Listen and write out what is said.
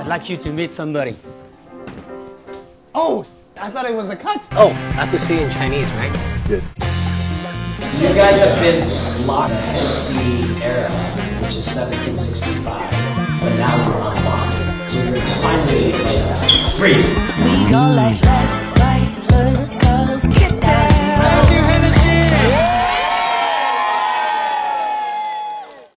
I'd like you to meet somebody. Oh, I thought it was a cut. Oh, that's to see in Chinese, right? Yes. You guys have been locked in the Hennessy era, which is 1765, but now we're unlocked. So you're finally like free. We go like